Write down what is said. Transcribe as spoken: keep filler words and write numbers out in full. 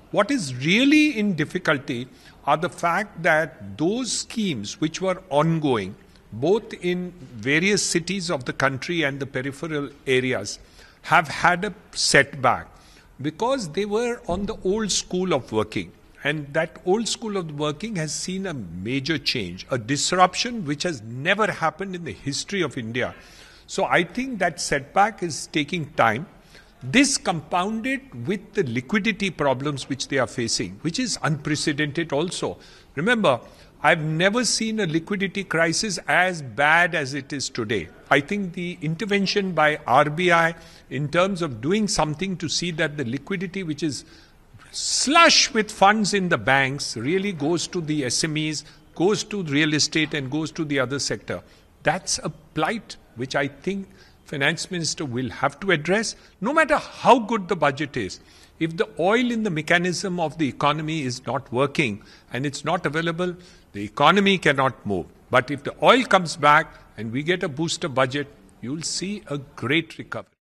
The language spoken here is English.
What is really in difficulty are the fact that those schemes which were ongoing, both in various cities of the country and the peripheral areas, have had a setback because they were on the old school of working. And that old school of working has seen a major change, a disruption which has never happened in the history of India. So I think that setback is taking time. This compounded with the liquidity problems which they are facing, which is unprecedented also. Remember, I've never seen a liquidity crisis as bad as it is today. I think the intervention by R B I in terms of doing something to see that the liquidity which is slush with funds in the banks really goes to the S M Es, goes to real estate and goes to the other sector. That's a plight which I think Finance Minister will have to address, no matter how good the budget is. If the oil in the mechanism of the economy is not working and it's not available, the economy cannot move. But if the oil comes back and we get a booster budget, you'll see a great recovery.